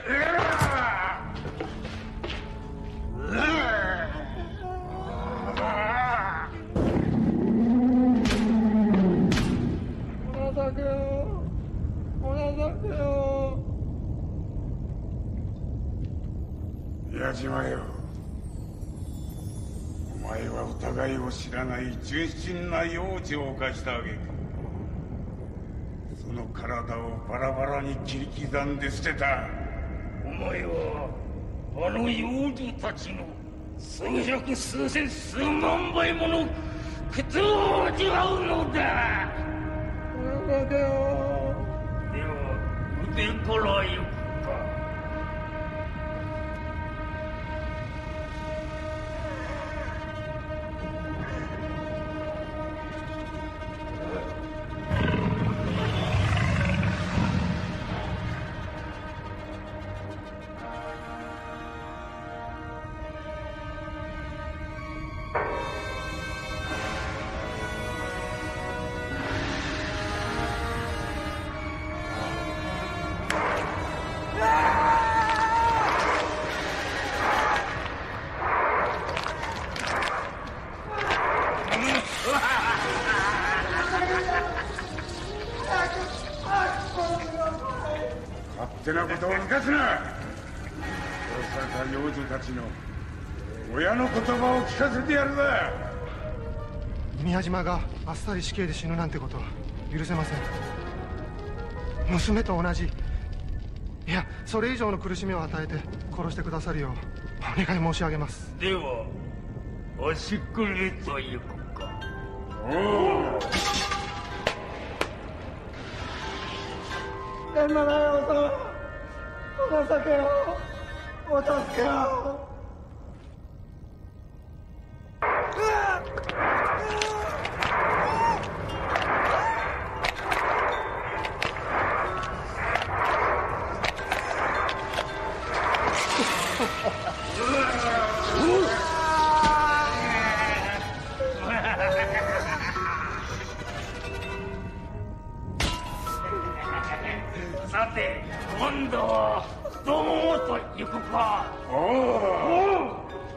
宮島よ、お前は疑いを知らない純真な幼児を犯した挙句、その体をバラバラに切り刻んで捨てた。 お前はあの幼児たちの数百数千数万倍もの苦痛を味わうのだ。では腕から行くか。 勝手なことを抜かすな。殺された幼女たちの親の言葉を聞かせてやるだ。 宮島があっさり死刑で死ぬなんてことは許せません。娘と同じ、いやそれ以上の苦しみを与えて殺してくださるようお願い申し上げます。 では足くれと行くか。 おお、 天満大王様、お情けをお助けを。 さて今度は太ももと行くか。 おお、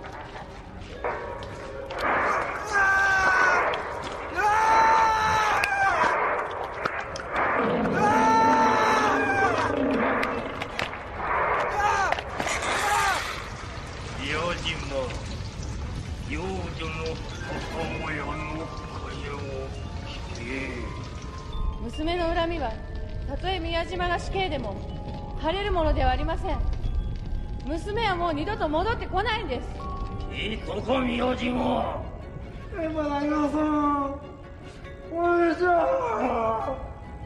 用心も幼女の母親の声を聞け。 娘の恨みはたとえ宮島が死刑でも晴れるものではありません。娘はもう二度と戻ってこないんです。 いいとこ宮島。 天満大王様、お願いします。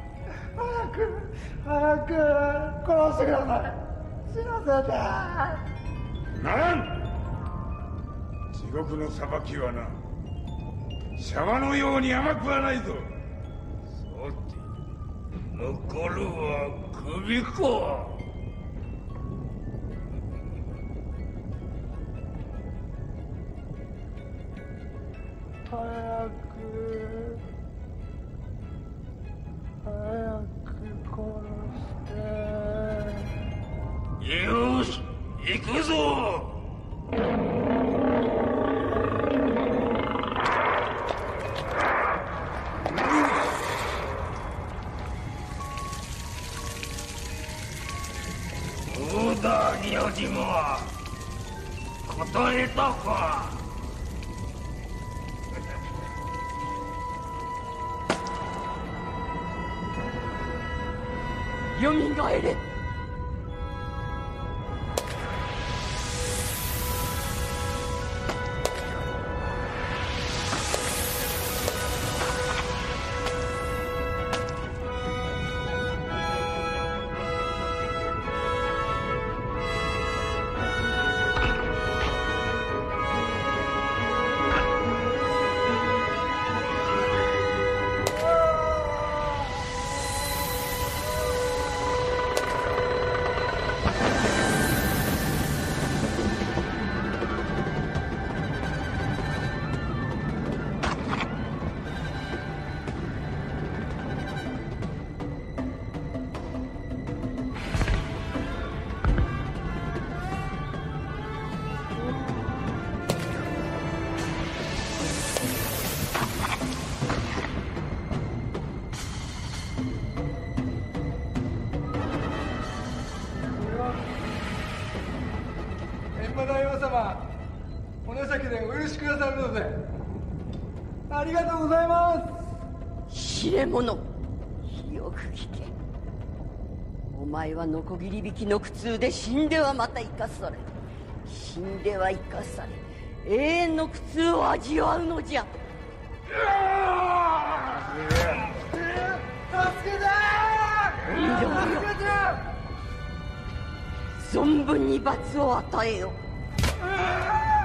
早く殺してください。死なせて。 ならん。地獄の裁きはな、シャワのように甘くはないぞ。 さて残るは首か。 早く殺して。 よし行くぞ。どうだ宮島、答えたか。 よみがえれ。 馬大王様、お情けでお許しくださるのでありがとうございます。 知れ者、よく聞け。お前はノコギリ引きの苦痛で死んではまた生かされ、死んでは生かされ、永遠の苦痛を味わうのじゃ。 助けて存分に罰を与えよ。